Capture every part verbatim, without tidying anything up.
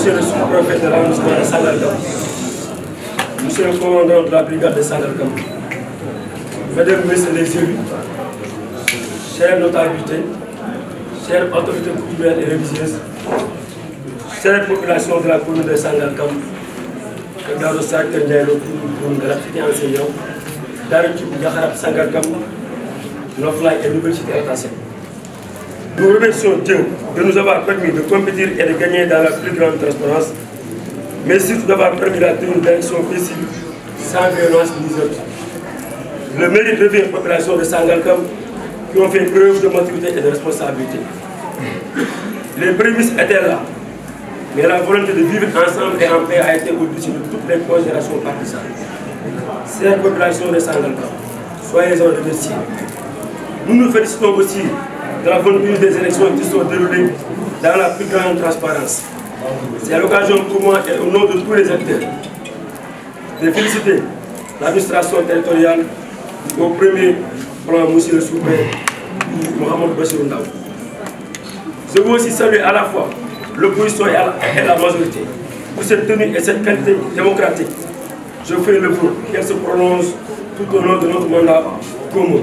Monsieur le sous-préfet de l'arrondissement de Sangalkam, Monsieur le commandant de la brigade de Sangalkam, Mesdames, Messieurs les élus, chères notabilités, chères autorités coutumières et religieuses, chères populations de la commune de Sangalkam, dans le sac de Ndiaye, pour gratuité enseignant, dans l'équipe de Yakharab Sangalkam, Noflaye et l'Université Altassé. Nous remercions Dieu de nous avoir permis de compétir et de gagner dans la plus grande transparence, mais surtout d'avoir permis la tenue d'élections paisibles, sans violence ni autres. Le mérite revient aux populations de Sangalkam qui ont fait preuve de maturité et de responsabilité. Les prémices étaient là, mais la volonté de vivre ensemble et en paix a été au-dessus de toutes les considérations partisanes. Chères populations de Sangalkam, soyez-en remerciés. Nous nous félicitons aussi de la bonne tenue des élections qui sont déroulées dans la plus grande transparence. C'est l'occasion pour moi et au nom de tous les acteurs de féliciter l'administration territoriale au premier plan, Monsieur le sous-préfet Mohamed Bachir Ndaw. Je veux aussi saluer à la fois l'opposition et la majorité pour cette tenue et cette qualité démocratique. Je fais le vœu qu'elle se prolonge tout au long de notre mandat commun.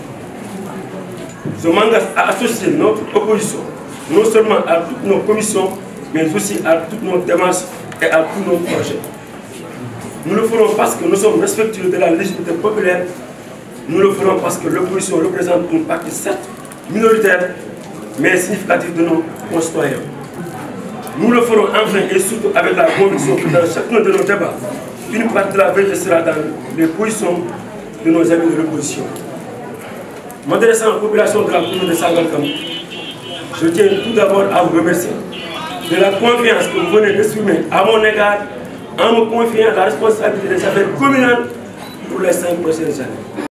Je m'engage à associer notre opposition non seulement à toutes nos commissions, mais aussi à toutes nos démarches et à tous nos projets. Nous le ferons parce que nous sommes respectueux de la légitimité populaire. Nous le ferons parce que l'opposition représente une partie certes minoritaire, mais significative de nos concitoyens. Nous le ferons enfin et surtout avec la conviction que dans chacun de nos débats, une partie de la vérité sera dans les positions de nos amis de l'opposition. M'adressant à la population de la commune de Sangalkam, je tiens tout d'abord à vous remercier de la confiance que vous venez d'exprimer à mon égard en me confiant la responsabilité des affaires communales pour les cinq prochaines années.